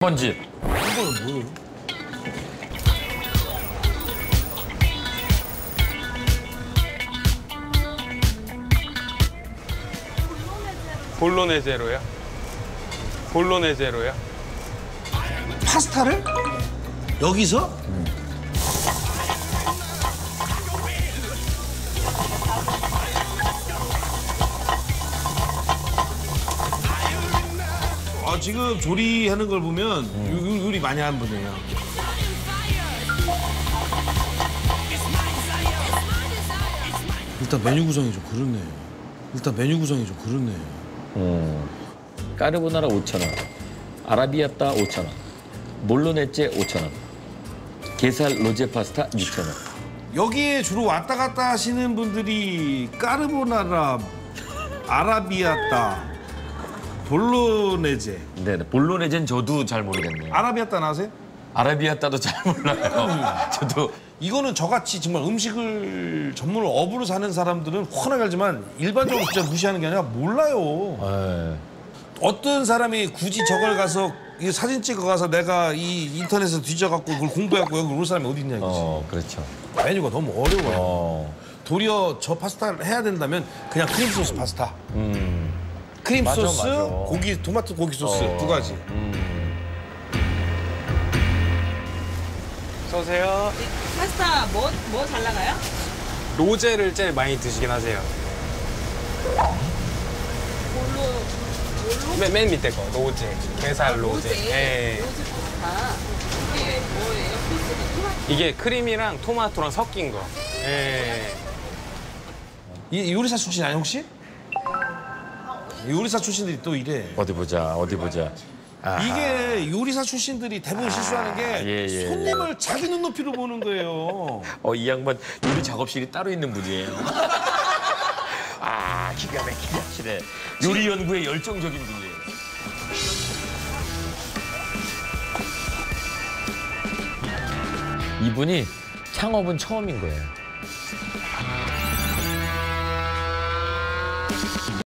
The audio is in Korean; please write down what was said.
뭔지. 이거는 뭐예요? 볼로네제로요? 볼로네제로요? 파스타를? 여기서? 지금 조리하는 걸 보면 요리 많이 하는 분이에요. 일단 메뉴 구성이 좀 그렇네. 까르보나라 5,000원, 아라비아따 5,000원, 몰로네제 5,000원, 게살 로제 파스타 6,000원. 여기에 주로 왔다 갔다 하시는 분들이 까르보나라, 아라비아따, 볼로네제. 네, 볼로네제는 저도 잘 모르겠네요. 아라비아따 아세요? 아라비아따도 잘 몰라요. 저도. 이거는 저같이 정말 음식을 전문 업으로 사는 사람들은 훤하게 알지만 일반적으로 진짜 무시하는 게 아니라 몰라요. 네. 어떤 사람이 굳이 저걸 가서 이 사진 찍어가서 내가 이 인터넷에서 뒤져갖고 그걸 공부해갖고 여기 올 사람이 어디 있냐 이거지. 그렇죠. 메뉴가 너무 어려워요. 도리어 저 파스타를 해야 된다면 그냥 크림 소스 파스타. 크림 맞아, 소스, 맞아. 고기, 토마토 고기 소스 두 가지. 쏘세요. 파스타 뭐 잘 나가요? 로제를 제일 많이 드시긴 하세요. 뭘로? 맨 밑에 거, 로제. 게살 로제. 예. 로제 파스타. 이게 뭐예요? 소스가 토마토? 이게 크림이랑 토마토랑 섞인 거. 예. 이 요리사 출신 아니야 혹시? 요리사 출신들이 또 이래. 어디 보자. 아하. 이게 요리사 출신들이 대부분 실수하는 게 예. 손님을 자기 눈높이로 보는 거예요. 이 양반 요리 작업실이 따로 있는 분이에요. 기가 막히게 하시네. 요리 연구에 열정적인 분이에요. 이분이 창업은 처음인 거예요.